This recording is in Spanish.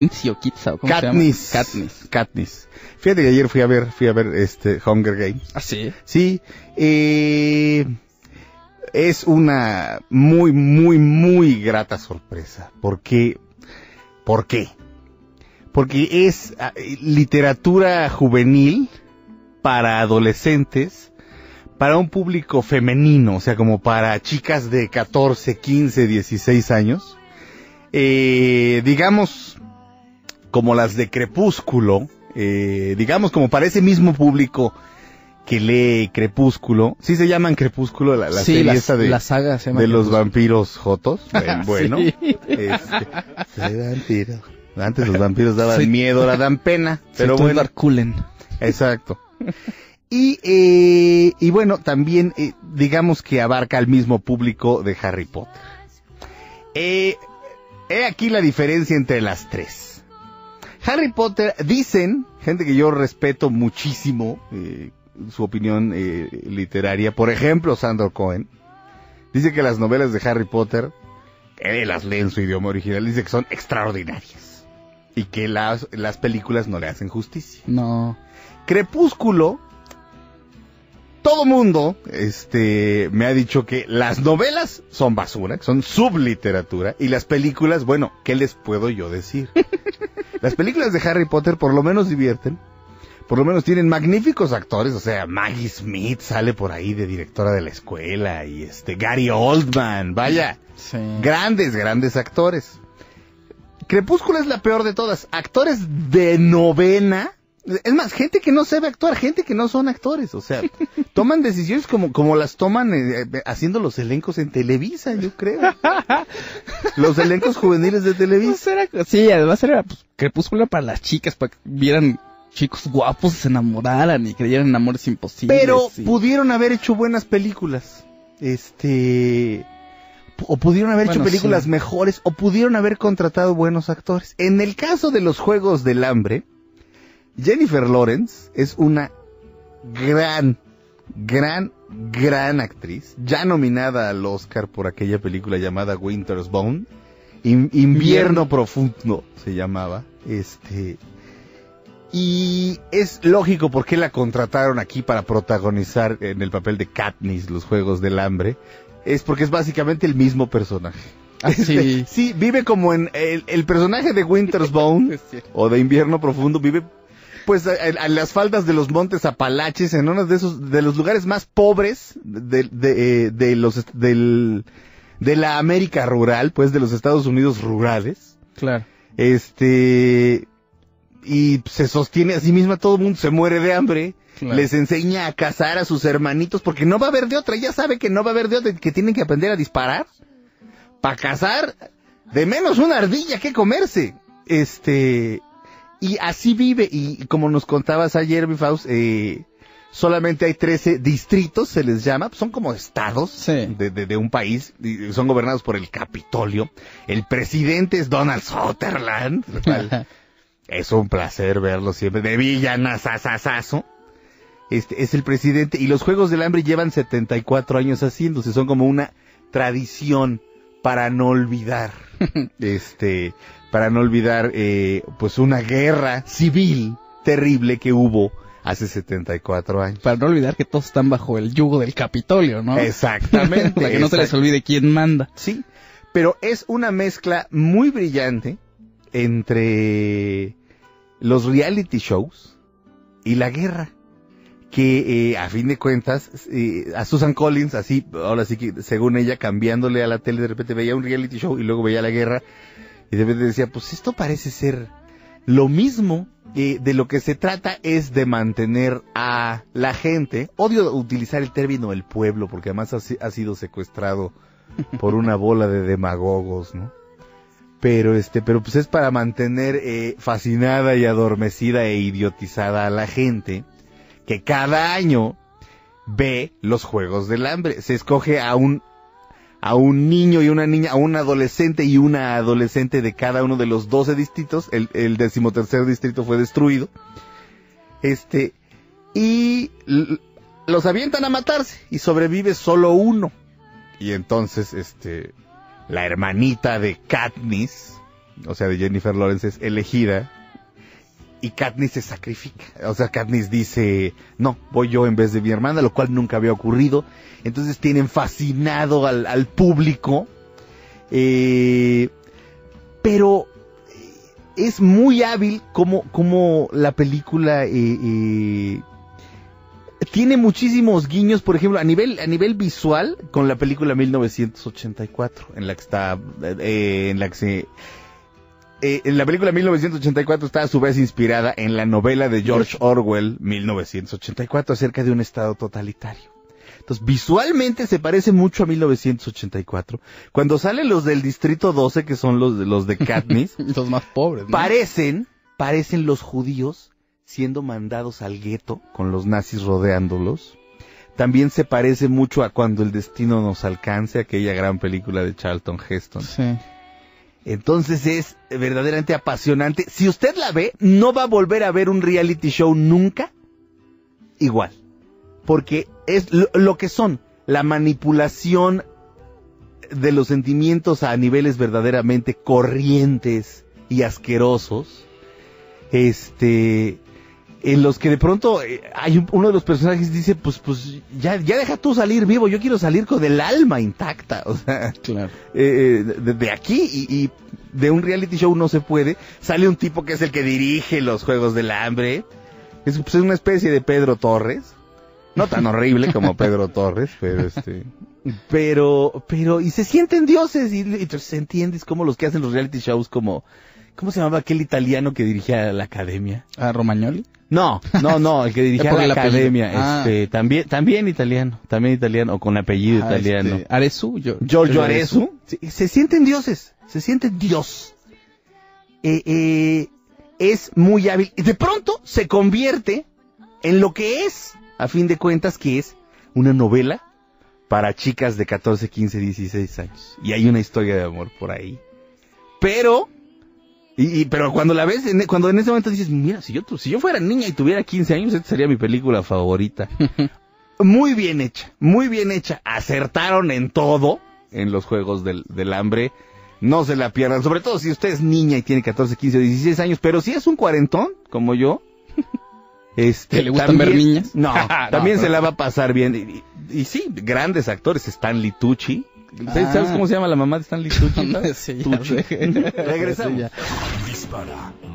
o Kitsa, ¿cómo Katniss. se llama? Katniss. Fíjate que ayer fui a ver Hunger Games. ¿Ah, sí? Sí, es una muy, muy, muy grata sorpresa. ¿Por qué? Porque es literatura juvenil para adolescentes, para un público femenino, o sea, como para chicas de 14, 15, 16 años. Digamos, como las de Crepúsculo, digamos como para ese mismo público que lee Crepúsculo. ¿Sí se llaman Crepúsculo la sí, serie esta la saga se llama de los Crepúsculo. vampiros jotos? Bueno, Sí. Soy vampiro. Antes los vampiros daban miedo, ahora dan pena, pero Soy bueno. Edward Cullen. Exacto. Y bueno, también digamos que abarca al mismo público de Harry Potter. He aquí la diferencia entre las tres. Harry Potter, dicen, gente que yo respeto muchísimo, su opinión literaria, por ejemplo, Sandro Cohen, dice que las novelas de Harry Potter, las lee en su idioma original, dice que son extraordinarias. Y que las películas no le hacen justicia. No. Crepúsculo, todo mundo me ha dicho que las novelas son basura, que son subliteratura, y las películas, bueno, ¿qué les puedo yo decir? Las películas de Harry Potter por lo menos divierten, por lo menos tienen magníficos actores, o sea, Maggie Smith sale por ahí de directora de la escuela, y Gary Oldman, vaya, Sí. grandes actores. Crepúsculo es la peor de todas, actores de novena. Es más, gente que no sabe actuar, gente que no son actores, o sea, toman decisiones como las toman haciendo los elencos en Televisa, yo creo. Los elencos juveniles de Televisa. Sí, además era Crepúsculo para las chicas, para que vieran chicos guapos, se enamoraran y creyeran en amores imposibles. Pero pudieron haber hecho buenas películas, o pudieron haber hecho películas mejores, o pudieron haber contratado buenos actores. En el caso de los Juegos del Hambre, Jennifer Lawrence es una gran actriz, ya nominada al Oscar por aquella película llamada Winter's Bone, Invierno Profundo se llamaba, y es lógico por qué la contrataron aquí para protagonizar en el papel de Katniss los Juegos del Hambre, es porque es básicamente el mismo personaje. Sí. Sí, vive como en el personaje de Winter's Bone o de Invierno Profundo, vive pues a las faldas de los montes Apalaches, en uno de los lugares más pobres de la América rural, pues de los Estados Unidos rurales. Claro. Y se sostiene a sí misma, todo el mundo se muere de hambre. Claro. Les enseña a cazar a sus hermanitos porque no va a haber de otra, ella sabe que no va a haber de otra, que tienen que aprender a disparar para cazar de menos una ardilla que comerse. Y así vive, y como nos contabas ayer, mi Faust, solamente hay 13 distritos, se les llama, son como estados de un país, y son gobernados por el Capitolio. El presidente es Donald Sutherland, lo cual es un placer verlo siempre, de villanazazazo. Es el presidente, y los Juegos del Hambre llevan 74 años haciéndose, son como una tradición para no olvidar, pues una guerra civil terrible que hubo hace 74 años. Para no olvidar que todos están bajo el yugo del Capitolio, ¿no? Exactamente. Para que no se les olvide quién manda. Sí, pero es una mezcla muy brillante entre los reality shows y la guerra. Que a fin de cuentas, a Susan Collins, así, ahora sí que según ella, cambiándole a la tele, de repente veía un reality show y luego veía la guerra, y de repente decía, pues esto parece ser lo mismo. De lo que se trata es de mantener a la gente, odio utilizar el término el pueblo, porque además ha sido secuestrado por una bola de demagogos, ¿no? Pero pues es para mantener fascinada y adormecida e idiotizada a la gente, que cada año ve los Juegos del Hambre. Se escoge a un niño y una niña, a un adolescente y una adolescente de cada uno de los 12 distritos. El 13º distrito fue destruido. Y los avientan a matarse y sobrevive solo uno. Y entonces, la hermanita de Katniss, o sea, de Jennifer Lawrence, es elegida y Katniss se sacrifica. O sea, Katniss dice, no, voy yo en vez de mi hermana, lo cual nunca había ocurrido. Entonces tienen fascinado al público. Pero es muy hábil como la película tiene muchísimos guiños, por ejemplo, a nivel visual, con la película 1984, en la película 1984 está a su vez inspirada en la novela de George Orwell, 1984, acerca de un estado totalitario. Entonces, visualmente se parece mucho a 1984. Cuando salen los del Distrito 12, que son los de Katniss, los más pobres, ¿no? parecen los judíos siendo mandados al gueto, con los nazis rodeándolos. También se parece mucho a Cuando el destino nos alcance, aquella gran película de Charlton Heston. Sí. Entonces es verdaderamente apasionante. Si usted la ve, no va a volver a ver un reality show nunca igual. Porque es lo que son, la manipulación de los sentimientos a niveles verdaderamente corrientes y asquerosos. En los que de pronto hay uno de los personajes dice, pues ya deja tú salir vivo, yo quiero salir con el alma intacta, o sea, claro. De aquí y de un reality show no se puede. Sale un tipo que es el que dirige los Juegos del Hambre, es una especie de Pedro Torres, no tan horrible como Pedro Torres, pero y se sienten dioses y entonces entiendes cómo los que hacen los reality shows como, ¿cómo se llamaba aquel italiano que dirigía la academia? ¿A Romagnoli? No, el que dirigía la academia, también italiano, o con apellido italiano. Arezzo, Giorgio Arezzo. Sí, se sienten dioses, se sienten Dios. Es muy hábil y de pronto se convierte en lo que es, a fin de cuentas, que es una novela para chicas de 14, 15, 16 años. Y hay una historia de amor por ahí. Pero cuando la ves, cuando en ese momento dices, mira, si yo fuera niña y tuviera 15 años, esta sería mi película favorita. Muy bien hecha. Acertaron en todo en los Juegos del Hambre. No se la pierdan, sobre todo si usted es niña y tiene 14, 15, 16 años, pero si es un cuarentón, como yo, ¿que le gustan ver niñas? No, también se la va a pasar bien. Y sí, grandes actores, Stanley Tucci. ¿Sabes cómo se llama la mamá de Stanley Tucci? Sí, Tucci. Regresamos. Dispara.